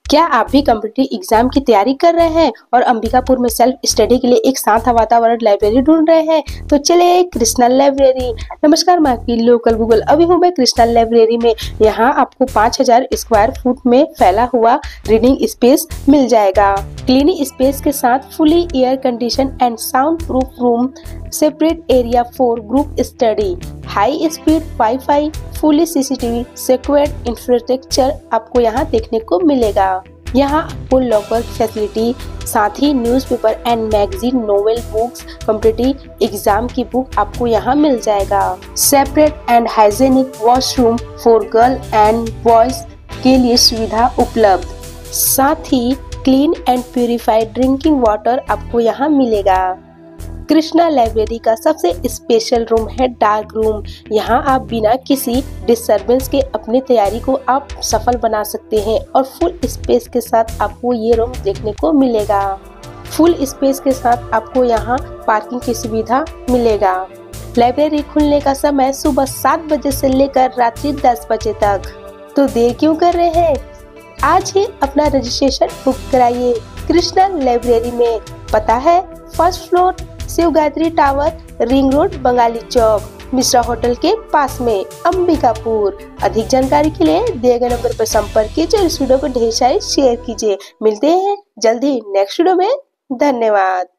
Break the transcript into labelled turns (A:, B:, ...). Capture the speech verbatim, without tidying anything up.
A: क्या आप भी कॉम्पिटिटिव एग्जाम की तैयारी कर रहे हैं और अंबिकापुर में सेल्फ स्टडी के लिए एक शांत वातावरण लाइब्रेरी ढूंढ रहे हैं? तो चले कृष्णा लाइब्रेरी। नमस्कार, मैं आपकी लोकल गूगल अभी हूँ मैं कृष्णा लाइब्रेरी में। यहाँ आपको पाँच हजार स्क्वायर फुट में फैला हुआ रीडिंग स्पेस मिल जाएगा। क्लीनिंग स्पेस के साथ fully air condition and soundproof room, separate area for group study, high speed wifi, fully CCTV secured infrastructure आपको यहाँ देखने को मिलेगा। यहाँ आपको लॉकर फैसिलिटी, साथ ही newspaper and magazine, novel books, competitive exam की बुक आपको यहाँ मिल जाएगा। Separate and hygienic washroom for girl and boys के लिए सुविधा उपलब्ध, साथ ही clean and purified drinking water आपको यहाँ मिलेगा। कृष्णा लाइब्रेरी का सबसे स्पेशल रूम है डार्क रूम। यहाँ आप बिना किसी डिस्टरबेंस के अपनी तैयारी को आप सफल बना सकते हैं और फुल स्पेस के साथ आपको ये रूम देखने को मिलेगा। फुल स्पेस के साथ आपको यहाँ पार्किंग की सुविधा मिलेगा। लाइब्रेरी खुलने का समय सुबह सात बजे से लेकर रात्रि दस बजे तक। तो देर क्यों कर रहे हैं? आज ही अपना रजिस्ट्रेशन बुक कराइए कृष्णा लाइब्रेरी में। पता है first floor, Shiv Gayatri tower, ring road, Bangali Chowk, Mishra hotel के पास में, अंबिकापुर। अधिक जानकारी के लिए दिए गए नंबर पर संपर्क कीजिए। इस वीडियो को ढेर सारी शेयर कीजिए। मिलते हैं जल्दी नेक्स्ट वीडियो में। धन्यवाद।